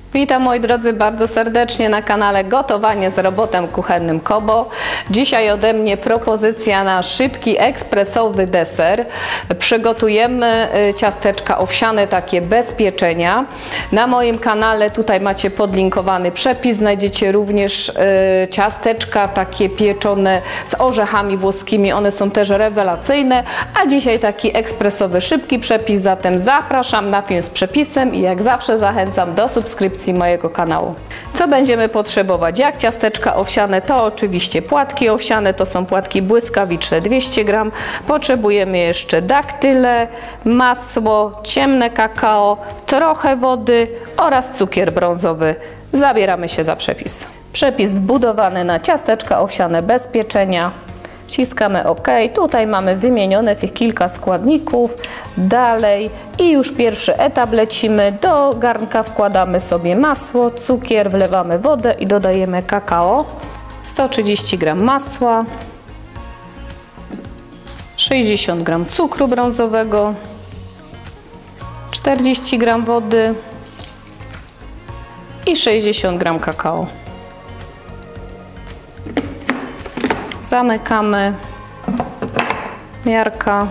Witam moi drodzy bardzo serdecznie na kanale Gotowanie z robotem kuchennym Kobo. Dzisiaj ode mnie propozycja na szybki, ekspresowy deser. Przygotujemy ciasteczka owsiane, takie bez pieczenia. Na moim kanale tutaj macie podlinkowany przepis. Znajdziecie również ciasteczka takie pieczone z orzechami włoskimi. One są też rewelacyjne. A dzisiaj taki ekspresowy, szybki przepis. Zatem zapraszam na film z przepisem i jak zawsze zachęcam do subskrypcji mojego kanału. Co będziemy potrzebować? Jak ciasteczka owsiane, to oczywiście płatki owsiane, to są płatki błyskawiczne 200 g. Potrzebujemy jeszcze daktyle, masło, ciemne kakao, trochę wody oraz cukier brązowy. Zabieramy się za przepis. Przepis wbudowany na ciasteczka owsiane bez pieczenia. Wciskamy OK. Tutaj mamy wymienione tych kilka składników. Dalej i już pierwszy etap lecimy. Do garnka wkładamy sobie masło, cukier, wlewamy wodę i dodajemy kakao. 130 g masła, 60 g cukru brązowego, 40 g wody i 60 g kakao. Zamykamy miarka.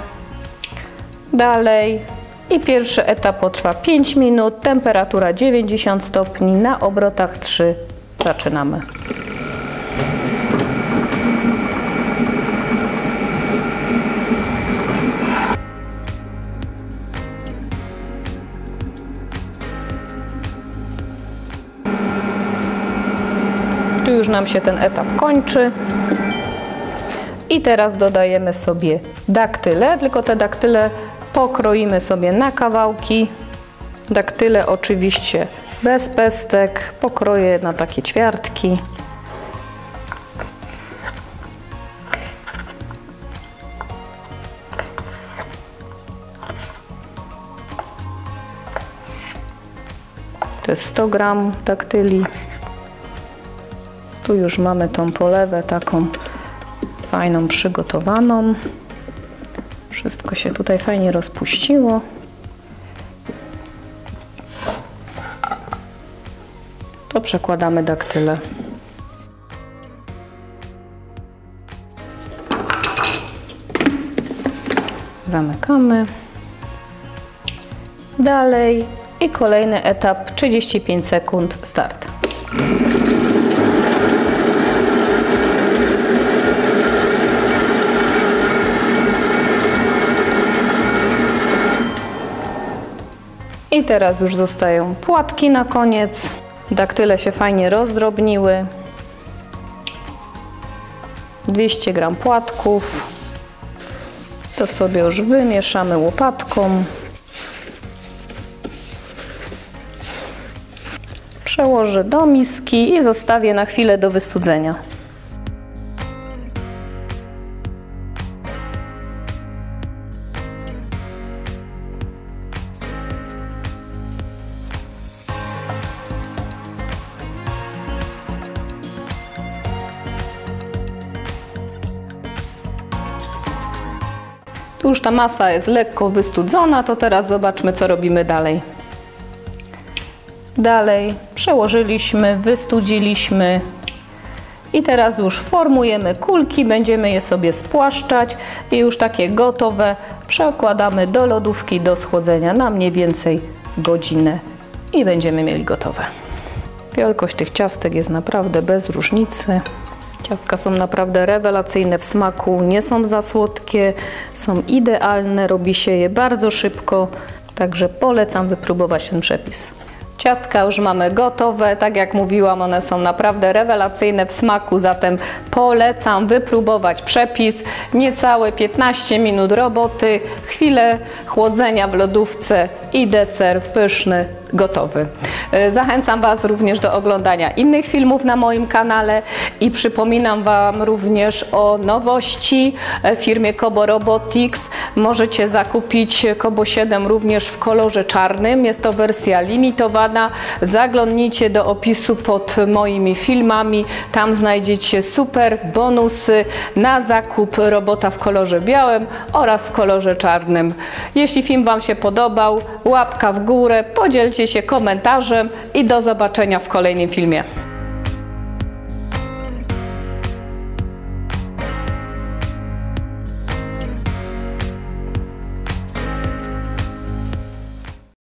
Dalej i pierwszy etap potrwa 5 minut, temperatura 90 stopni, na obrotach 3. Zaczynamy. Tu już nam się ten etap kończy. I teraz dodajemy sobie daktyle, tylko te daktyle pokroimy sobie na kawałki. Daktyle oczywiście bez pestek, pokroję na takie ćwiartki. To jest 100 g daktyli. Tu już mamy tą polewę taką fajną, przygotowaną. Wszystko się tutaj fajnie rozpuściło. To przekładamy daktyle. Zamykamy. Dalej i kolejny etap, 35 sekund, start. I teraz już zostają płatki na koniec. Daktyle się fajnie rozdrobniły. 200 g płatków. To sobie już wymieszamy łopatką. Przełożę do miski i zostawię na chwilę do wystudzenia. Tu już ta masa jest lekko wystudzona, to teraz zobaczmy, co robimy dalej. Dalej przełożyliśmy, wystudziliśmy i teraz już formujemy kulki, będziemy je sobie spłaszczać i już takie gotowe przekładamy do lodówki do schłodzenia na mniej więcej godzinę i będziemy mieli gotowe. Wielkość tych ciastek jest naprawdę bez różnicy. Ciastka są naprawdę rewelacyjne w smaku, nie są za słodkie, są idealne, robi się je bardzo szybko, także polecam wypróbować ten przepis. Ciastka już mamy gotowe, tak jak mówiłam, one są naprawdę rewelacyjne w smaku, zatem polecam wypróbować przepis. Niecałe 15 minut roboty, chwilę chłodzenia w lodówce i deser pyszny, gotowy. Zachęcam Was również do oglądania innych filmów na moim kanale i przypominam Wam również o nowości w firmie Kobo Robotics. Możecie zakupić Kobo 7 również w kolorze czarnym. Jest to wersja limitowana. Zaglądnijcie do opisu pod moimi filmami. Tam znajdziecie super bonusy na zakup robota w kolorze białym oraz w kolorze czarnym. Jeśli film Wam się podobał, łapka w górę, podzielcie się komentarzem i do zobaczenia w kolejnym filmie.